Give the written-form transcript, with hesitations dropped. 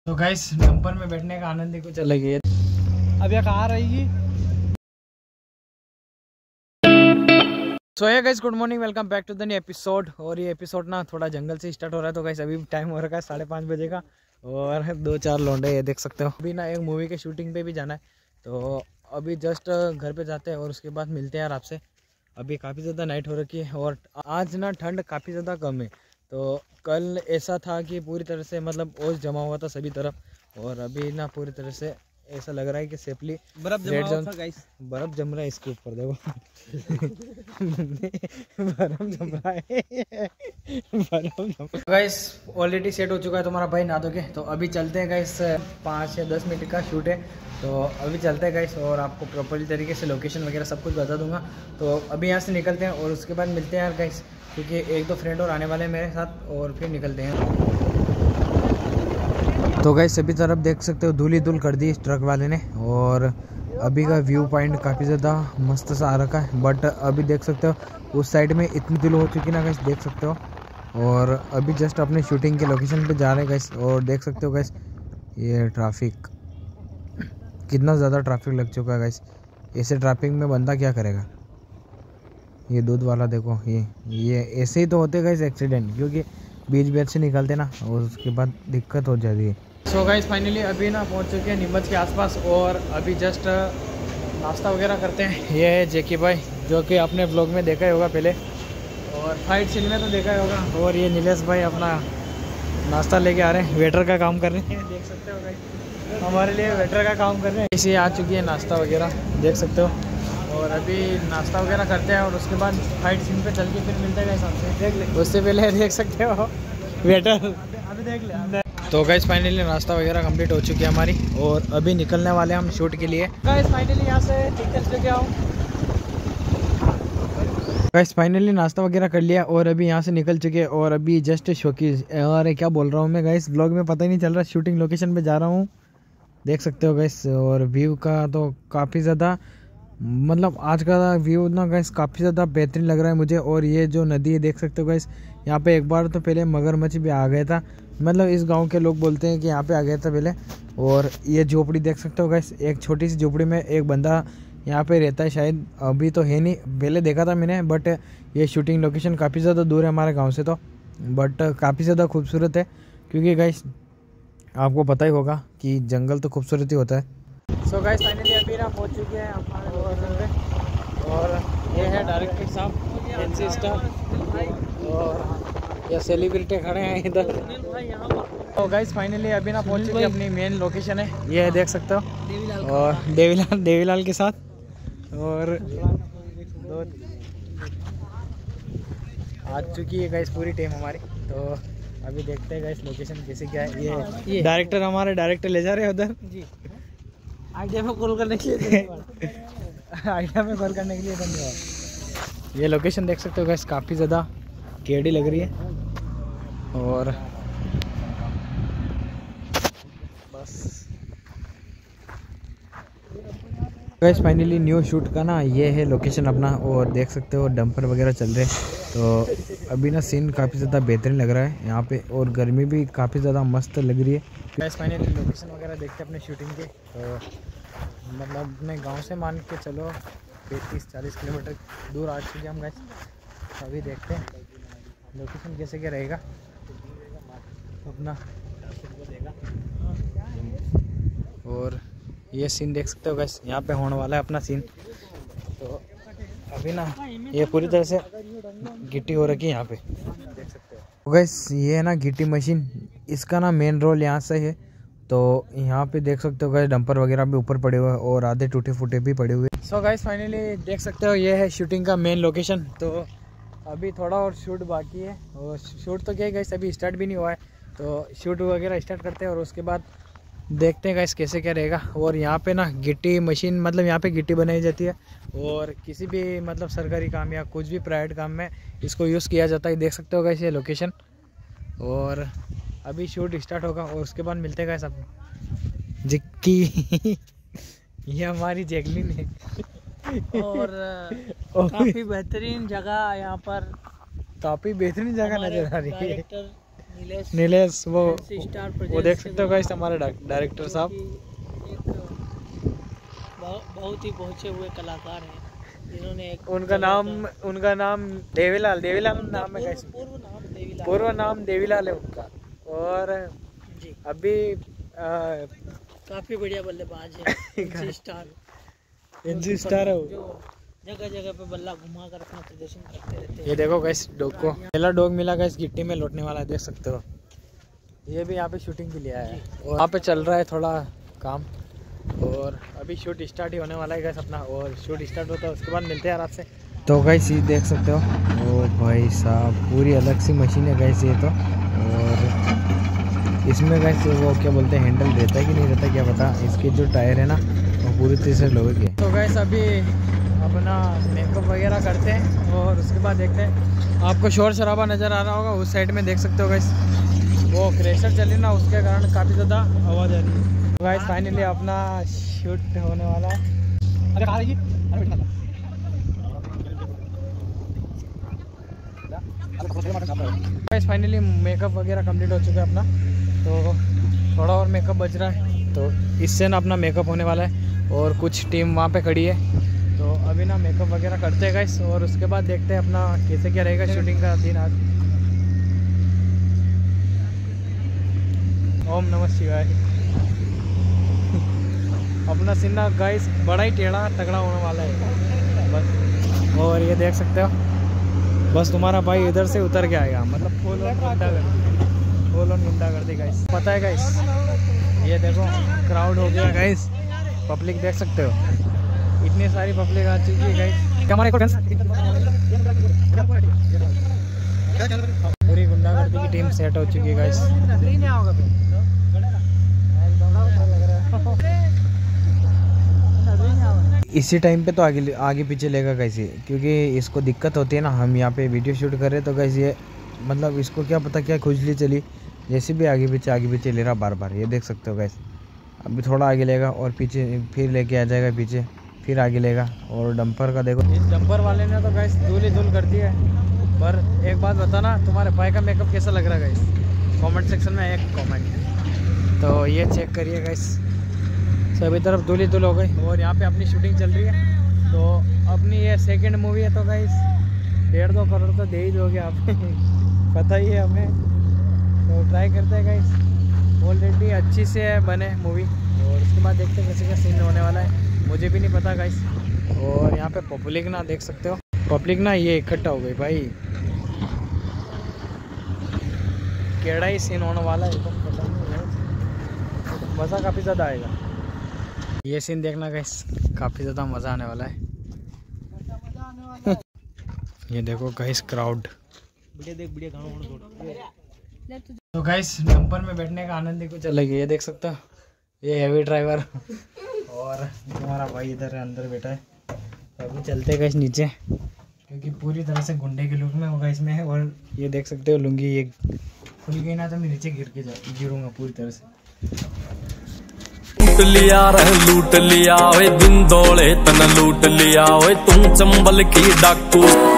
तो guys dumper में बैठने का आनंद ही कुछ अलग है। अब यह कहाँ रहेगी। सो है guys, good morning, welcome back to the new episode. और ये एपिसोड ना थोड़ा जंगल से स्टार्ट हो रहा है। तो गाइस अभी टाइम हो रखा है 5:30 बजे का और 2-4 लौंडे ये देख सकते हो। अभी ना एक मूवी के शूटिंग पे भी जाना है, तो अभी जस्ट घर पे जाते हैं और उसके बाद मिलते हैं यार आपसे। अभी काफ़ी ज़्यादा नाइट हो रखी है और आज ना ठंड काफ़ी ज़्यादा कम है। तो कल ऐसा था कि पूरी तरह से मतलब ओस जमा हुआ था सभी तरफ, और अभी ना पूरी तरह से ऐसा लग रहा है कि सेफली बर्फ जम रहा था गाइस। बर्फ जम रहा है इसके ऊपर, देखो बर्फ जम रहा है, बर्फ जम गाइस। ऑलरेडी सेट हो चुका है तुम्हारा भाई, नहा धो के। तो अभी चलते हैं गाइस, 5 या 10 मिनट का शूट है, तो अभी चलते हैं गाइस और आपको प्रॉपर्ली तरीके से लोकेशन वगैरह सब कुछ बता दूंगा। तो अभी यहाँ से निकलते हैं और उसके बाद मिलते हैं यार गाइस, क्योंकि 1-2 फ्रेंड और आने वाले हैं मेरे साथ, और फिर निकलते हैं। तो गाइस सभी तरफ देख सकते हो धूल ही धूल कर दी इस ट्रक वाले ने, और अभी का व्यू पॉइंट काफ़ी ज़्यादा मस्त सा आ रखा है। बट अभी देख सकते हो उस साइड में इतनी धूल हो चुकी ना गाइस, देख सकते हो। और अभी जस्ट अपने शूटिंग के लोकेशन पे जा रहे हैं गाइस, और देख सकते हो गाइस ये ट्रैफिक, कितना ज़्यादा ट्रैफिक लग चुका है गाइस। ऐसे ट्रैफिक में बंदा क्या करेगा। ये दूध वाला देखो, ये ऐसे ही तो होते गाइस एक्सीडेंट, क्योंकि बीच से निकलते ना और उसके बाद दिक्कत हो जाती है। सो गाइस फाइनली अभी ना पहुंच चुके हैं नीमच के आसपास, और अभी जस्ट नाश्ता वगैरह करते हैं। ये है जेकी भाई, जो कि आपने ब्लॉग में देखा ही होगा पहले, और फाइट सीन में तो देखा ही होगा। और ये नीलेश भाई अपना नाश्ता लेके आ रहे हैं, वेटर का काम कर रहे हैं, देख सकते हो गाइस, हमारे लिए वेटर का काम कर रहे हैं। इसे आ चुकी है नाश्ता वगैरह, देख सकते हो। और अभी नाश्ता वगैरह करते हैं और उसके बाद फाइट सीन पे चल के फिर मिलते हैं सामने। देख ले, उससे पहले देख सकते हो वेटर, अभी देख ले। तो गाइस फाइनली नाश्ता वगैरह कंप्लीट हो चुकी है हमारी, और अभी निकलने वाले हैं हम शूट के लिए। गाइस फाइनली यहाँ से टिकट लेके आओ। गाइस फाइनली नाश्ता वगैरह कर लिया और अभी यहाँ से निकल चुके हैं, और अभी जस्ट शोकीज, और क्या बोल रहा हूँ मैं गाइस, ब्लॉग में पता ही नहीं चल रहा, शूटिंग लोकेशन पे जा रहा हूँ, देख सकते हो गाइस। और व्यू का तो काफ़ी ज़्यादा मतलब आज का व्यू ना गाइस काफ़ी ज़्यादा बेहतरीन लग रहा है मुझे। और ये जो नदी है देख सकते हो गाइस, यहाँ पे एक बार तो पहले मगरमच्छ भी आ गया था, मतलब इस गांव के लोग बोलते हैं कि यहाँ पे आ गया था पहले। और ये झोपड़ी देख सकते हो गाइस, एक छोटी सी झोपड़ी में एक बंदा यहाँ पे रहता है शायद, अभी तो है नहीं, पहले देखा था मैंने। बट ये शूटिंग लोकेशन काफ़ी ज़्यादा दूर है हमारे गाँव से, तो बट काफ़ी ज़्यादा खूबसूरत है, क्योंकि गाइस आपको पता ही होगा कि जंगल तो खूबसूरत ही होता है। सो गाइस फाइनली अभी ना पहुंच चुके हैं हमारे लोकेशन पे, और ये है डायरेक्टर साहब, एनसी स्टार, और ये सेलिब्रिटी खड़े हैं इधर। तो गाइस फाइनली अभी ना पहुंच चुके हैं अपनी मेन लोकेशन है, ये देख सकते हो, और देवीलाल के साथ, और आ चुकी है गाइस पूरी टीम हमारी। तो अभी देखते हैं गाइस लोकेशन कैसे क्या है। ये डायरेक्टर हमारे डायरेक्टर ले जा रहे हैं उधर जी, आइडिया में कॉल करने के लिए आइडिया में कॉल करने के लिए धन्यवाद। ये लोकेशन देख सकते हो गाइस, काफ़ी ज़्यादा केडी लग रही है। और बस गाइस फाइनली न्यू शूट का ना ये है लोकेशन अपना, और देख सकते हो डंपर वगैरह चल रहे हैं। तो अभी ना सीन काफ़ी ज़्यादा बेहतरीन लग रहा है यहाँ पे, और गर्मी भी काफ़ी ज़्यादा मस्त लग रही है। गाइस फाइनली लोकेशन वगैरह देखते हैं अपने शूटिंग के, तो मतलब अपने गांव से मान के चलो 35-40 किलोमीटर दूर आ चुके हम गाइस। अभी देखते हैं लोकेशन कैसे क्या रहेगा अपना। और ये सीन देख सकते हो गाइस, यहाँ पे होने वाला है अपना सीन। तो अभी ना ये पूरी तरह से गिट्टी हो रखी है यहाँ पे, देख सकते हो गाइस। ये है ना गिट्टी मशीन, इसका ना मेन रोल यहाँ से है। तो यहाँ पे देख सकते हो गाइस डंपर वगैरह भी ऊपर पड़े हुए हैं, और आधे टूटे फूटे भी पड़े हुए। सो गाइस फाइनली देख सकते हो ये है शूटिंग का मेन लोकेशन। तो अभी थोड़ा और शूट बाकी है, और शूट तो क्या है गाइस अभी स्टार्ट भी नहीं हुआ है, तो शूट वगैरह स्टार्ट करते हैं और उसके बाद देखते हैं गाइस कैसे क्या रहेगा। और यहाँ पे ना गिट्टी मशीन, मतलब यहाँ पे गिट्टी बनाई जाती है, और किसी भी मतलब सरकारी काम या कुछ भी प्राइवेट काम में इसको यूज़ किया जाता है, देख सकते हो गाइस ये लोकेशन। और अभी शूट स्टार्ट होगा और उसके बाद मिलते हैं सब जिक्की ये हमारी जैकलिन है, और काफ़ी बेहतरीन जगह यहाँ पर, काफ़ी बेहतरीन जगह नजर आ रही है। डायरेक्टर नीलेश वो स्टार देख सकते हो गाइस हमारे डायरेक्टर साहब। बहुत ही पहुंचे हुए कलाकार हैं जिन्होंने उनका नाम देवीलाल नाम है गाइस। पूर्व नाम देवीलाल है उनका। और जी अभी काफी बढ़िया बल्लेबाज है। एनसी स्टार है वो। जगह जगह पे बल्ला घुमा कर अपना प्रदर्शन करते रहते हैं। ये देखो गाइस डॉग को पहला डॉग मिला गाइस गिट्टी में लौटने वाला है, देख सकते हो। ये भी यहाँ पे शूटिंग के लिए आया है और यहाँ पे चल रहा है थोड़ा काम। और अभी शूट स्टार्ट ही होने वाला है गाइस अपना, और शूट स्टार्ट होता है उसके बाद मिलते हैं आपसे। तो गाइस ये देख सकते हो, ओ भाई साहब पूरी अलग सी मशीन है गाइस ये तो। और इसमें गाइस वो क्या बोलते हैं हैंडल रहता है कि नहीं रहता क्या पता। इसके जो टायर है ना वो पूरी तरह से लोहे के। तो गाइस अभी अपना मेकअप वगैरह करते हैं और उसके बाद देखते हैं। आपको शोर शराबा नज़र आ रहा होगा उस साइड में, देख सकते हो गाइस वो क्रेशर चली ना उसके कारण काफ़ी ज़्यादा आवाज़ आ रही है। तो गाइस फाइनली अपना शूट होने वाला है। गाइस फाइनली मेकअप वगैरह कंप्लीट हो चुका है अपना, तो थोड़ा और मेकअप बच रहा है। तो इससे ना अपना मेकअप होने वाला है और कुछ टीम वहाँ पे खड़ी है। तो अभी ना मेकअप वगैरह करते हैं गाइस और उसके बाद देखते हैं अपना कैसे क्या रहेगा शूटिंग का दिन आज। ओम नमः शिवाय। अपना सीना गाइस बड़ा ही टेढ़ा तगड़ा होने वाला है बस। और ये देख सकते हो बस तुम्हारा भाई इधर से उतर के आएगा, मतलब फुल ऑन गुंडागर्दी गाइस, पता है गाइस। ये देखो क्राउड हो गया गाइस, पब्लिक देख सकते हो इतनी सारी पब्लिक आ चुकी है गाइस। हमारे पूरी गुंडागर्दी की टीम सेट हो चुकी है गाइस। इसी टाइम पे तो आगे पीछे लेगा कैसे, क्योंकि इसको दिक्कत होती है ना। हम यहाँ पे वीडियो शूट कर रहे हैं तो कैसे ये मतलब इसको क्या पता क्या खुजली चली, जैसे भी आगे पीछे ले रहा बार बार। ये देख सकते हो गाइस अभी थोड़ा आगे लेगा और पीछे फिर लेके आ जाएगा, पीछे फिर आगे लेगा। और डंपर का देखो, इस डंपर वाले ने तो गाइस धूल ही धूल कर दिया है। पर एक बात बताना, तुम्हारे भाई का मेकअप कैसा लग रहा है गाइस, कमेंट सेक्शन में एक कमेंट। तो ये चेक करिए गाइस, सभी तरफ धूल ही धूल हो गई। और यहाँ पे अपनी शूटिंग चल रही है। तो अपनी ये सेकंड मूवी है तो गाइस 1.5-2 करोड़ तो दे ही दोगे आप पता ही है हमें। तो ट्राई करते हैं गाइस, ऑलरेडी अच्छी से बने मूवी और उसके बाद देखते हैं कैसे क्या सीन होने वाला है, मुझे भी नहीं पता गाइस। और यहाँ पे पब्लिक ना देख सकते हो, पब्लिक ना ये इकट्ठा हो गई भाई, केड़ा ही सीन होने वाला है तो पता नहीं, मज़ा काफ़ी ज़्यादा आएगा। ये सीन देखना गाइस, काफ़ी ज़्यादा मज़ा आने वाला है। ये देखो गाइस क्राउड, तो गाइस डंपर में बैठने का आनंद ही कुछ अलग है। ये देख सकते हो ये हैवी ड्राइवर और हमारा भाई इधर अंदर बैठा है। तो अभी चलते गाइस नीचे, क्योंकि पूरी तरह से गुंडे के लुक में होगा इसमें है। और ये देख सकते हो लुंगी ये खुल गई ना तो मैं नीचे गिरूंगा पूरी तरह से। लूट लिया वे दिन दौले तन लूट लिया वे तुम चंबल की डाकू।